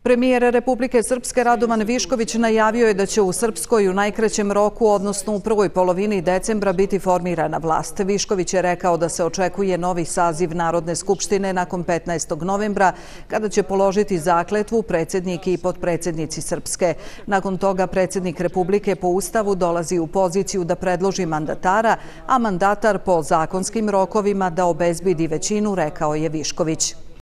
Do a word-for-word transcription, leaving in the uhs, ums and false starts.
Premijer Republike Srpske Radovan Višković najavio je da će u Srpskoj u najkraćem roku, odnosno u prvoj polovini decembra, biti formirana vlast. Višković je rekao da se očekuje novi saziv Narodne skupštine nakon petnaestog novembra, kada će položiti zakletvu predsjednik i potpredsjednici Srpske. Nakon toga predsjednik Republike po Ustavu dolazi u poziciju da predloži mandatara, a mandatar po zakonskim rokovima da obezbedi većinu, rekao je Višković.